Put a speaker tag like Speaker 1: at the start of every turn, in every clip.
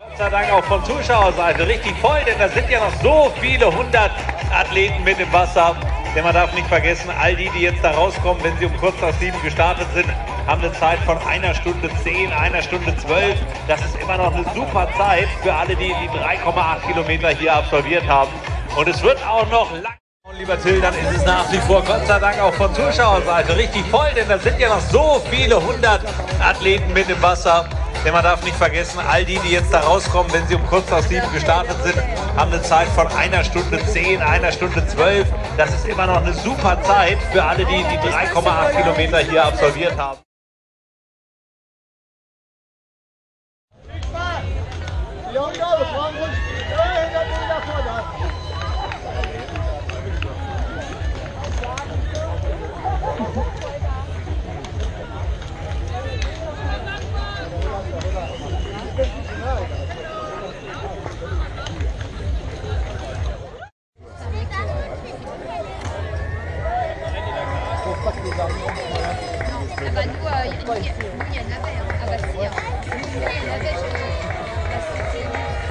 Speaker 1: Gott sei Dank auch von Zuschauerseite richtig voll, denn da sind ja noch so viele 100 Athleten mit im Wasser. Denn man darf nicht vergessen, all die jetzt da rauskommen, wenn sie um kurz nach 7 gestartet sind, haben eine Zeit von 1 Stunde 10, 1 Stunde 12. Das ist immer noch eine super Zeit für alle, die die 3,8 Kilometer hier absolviert haben. Und es wird auch noch lang. Und lieber Till, dann ist es nach wie vor Gott sei Dank auch von Zuschauerseite richtig voll, denn da sind ja noch so viele 100 Athleten mit im Wasser. Denn man darf nicht vergessen, all die jetzt da rauskommen, wenn sie um kurz nach 7 gestartet sind, haben eine Zeit von 1 Stunde 10, 1 Stunde 12. Das ist immer noch eine super Zeit für alle, die die 3,8 Kilometer hier absolviert haben.
Speaker 2: Ah bah nous, il y en avait, hein. Ah bah si, hein. Il y en avait, c'était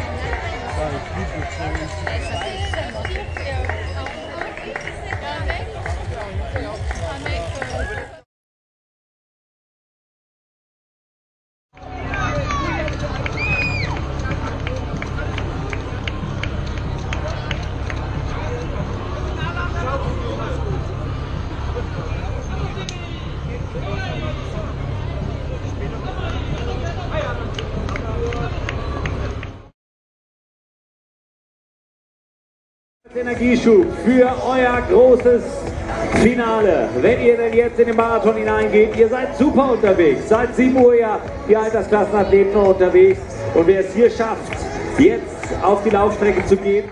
Speaker 3: Energieschub für euer großes Finale. Wenn ihr denn jetzt in den Marathon hineingeht, ihr seid super unterwegs. Seit 7 Uhr ja die Altersklassenathleten noch unterwegs. Und wer es hier schafft, jetzt auf die Laufstrecke zu gehen.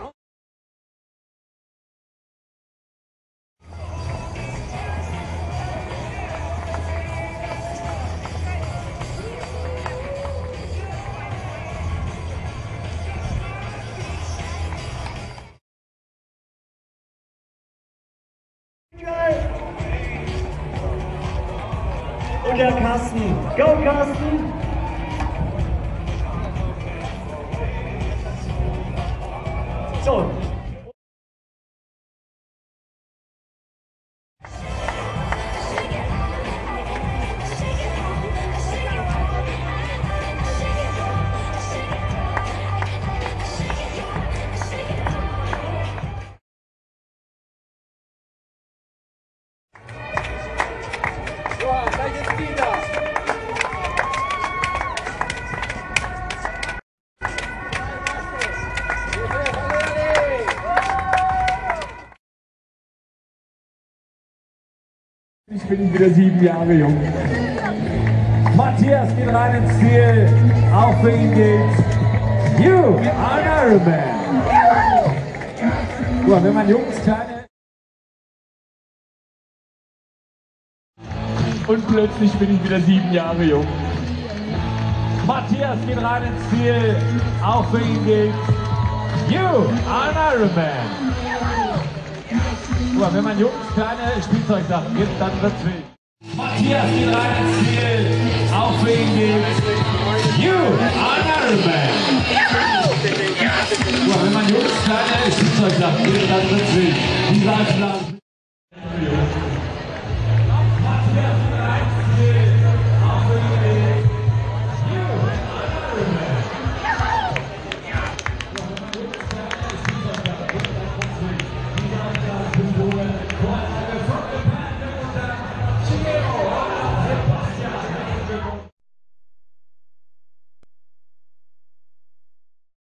Speaker 3: Und der Carsten. Go, Carsten! So.
Speaker 4: Ich bin wieder 7 Jahre jung. Matthias geht rein ins Ziel. Auch für ihn gilt, you are an Ironman. Wenn man Jungs kleine... Und plötzlich bin ich wieder 7 Jahre jung. Matthias geht rein ins Ziel. Auch für ihn gilt, you are an Ironman. Wenn man Jungs kleine Spielzeugsachen gibt, dann wird's wild. Matthias geht rein ins Ziel. Auch für ihn gilt, you are an Ironman. Wenn man Jungs kleine Spielzeugsachen gibt, dann wird's wild.